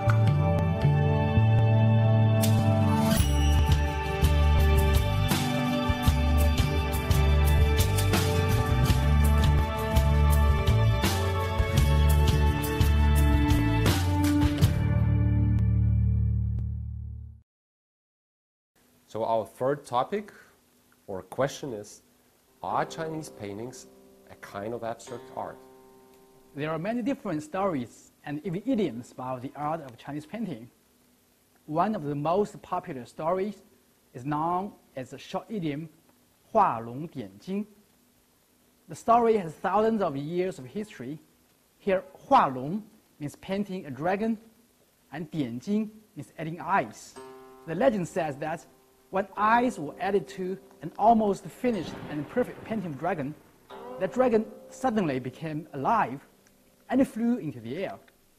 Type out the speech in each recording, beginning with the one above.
So our third topic or question is, are Chinese paintings a kind of abstract art? There are many different stories and idioms about the art of Chinese painting. One of the most popular stories is known as the short idiom 画龙点睛. The story has thousands of years of history. Here, 画龙 means painting a dragon, and 点睛 means adding eyes. The legend says that when eyes were added to an almost finished and perfect painting of dragon, the dragon suddenly became alive and flew into the air.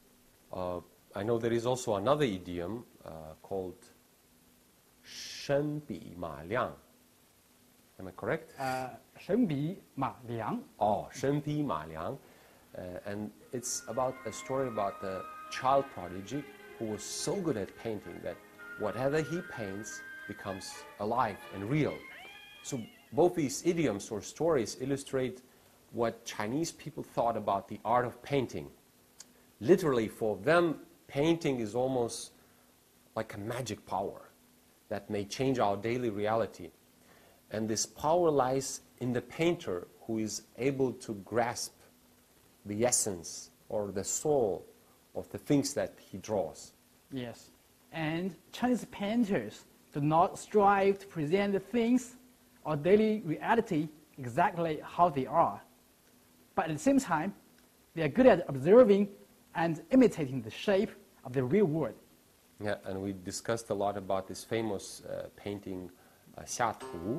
I know there is also another idiom called 身比马亮. Am I correct? 神比马良. Oh, 身比马良. And it's about a story about a child prodigy who was so good at painting that whatever he paints becomes alive and real. So both these idioms or stories illustrate what Chinese people thought about the art of painting. Literally, for them, painting is almost like a magic power that may change our daily reality. And this power lies in the painter who is able to grasp the essence or the soul of the things that he draws. Yes, and Chinese painters do not strive to present the things or daily reality exactly how they are. But at the same time, they are good at observing and imitating the shape of the real world. Yeah, and we discussed a lot about this famous painting, 下图.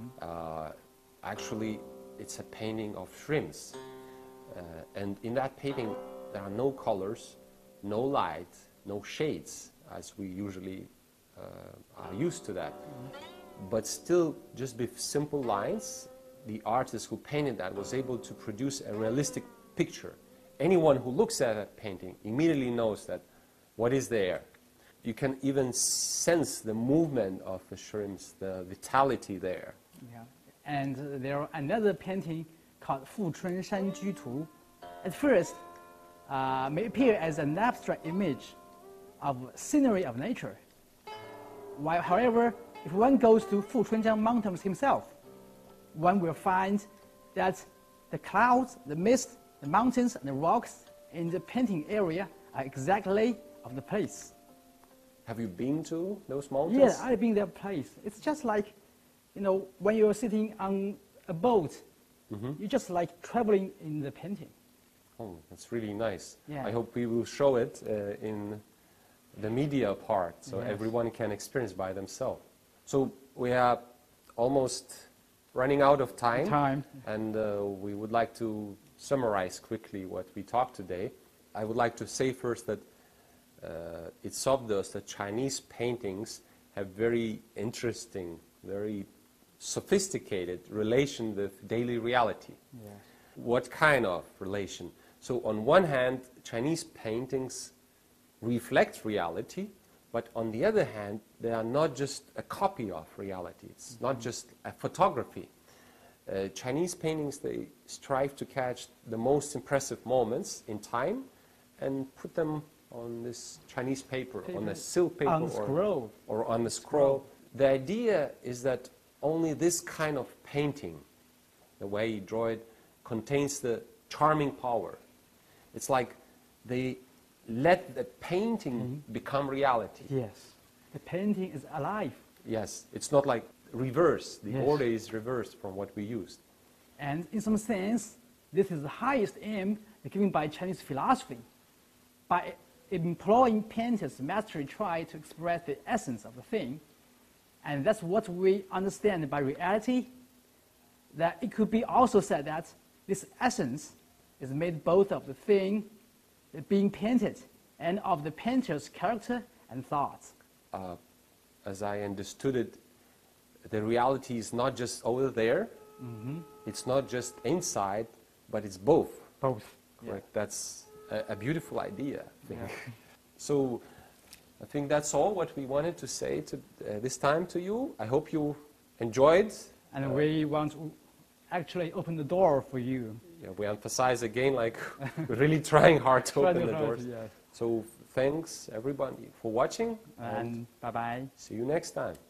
Actually, it's a painting of shrimps. And in that painting, there are no colors, no light, no shades, as we usually are used to that. But still, just with simple lines, the artist who painted that was able to produce a realistic picture. Anyone who looks at that painting immediately knows that what is there. You can even sense the movement of the shrimps, the vitality there. Yeah. And there are another painting called 富春山居图. At first, may appear as an abstract image of scenery of nature. While, however, if one goes to Fuchunjiang Mountains himself, one will find that the clouds, the mist, the mountains, and the rocks in the painting area are exactly of the place. Have you been to those mountains? Yeah, I've been that place. It's just like, you know, when you're sitting on a boat, you're just like traveling in the painting. Oh, that's really nice. Yeah. I hope we will show it in the media part so Yes. everyone can experience by themselves. So we are almost running out of time. And we would like to summarize quickly what we talked today. I would like to say first that it's obvious that Chinese paintings have very interesting, very sophisticated relation with daily reality. Yes. What kind of relation? So on one hand, Chinese paintings reflect reality, but on the other hand, they are not just a copy of reality. It's not just a photography. Chinese paintings, they strive to catch the most impressive moments in time and put them on this Chinese paper, on a silk paper or on the scroll. The idea is that only this kind of painting, the way you draw it, contains the charming power. It's like they let the painting become reality. Yes, the painting is alive. Yes, it's not like reverse. The Yes. order is reversed from what we used. And in some sense, this is the highest aim given by Chinese philosophy. By employing painters' mastery, try to express the essence of the thing. And that's what we understand by reality. That it could be also said that this essence is made both of the thing being painted and of the painter's character and thoughts. As I understood it, the reality is not just over there. It's not just inside, but it's both. Both. Correct. That's a beautiful idea, I think. Yeah. So I think that's all what we wanted to say this time to you. I hope you enjoyed. And we want to actually open the door for you. Yeah, we emphasize again, like we're really trying hard to Try open to the hard, doors. yes. So thanks everybody for watching, And bye-bye. see you next time.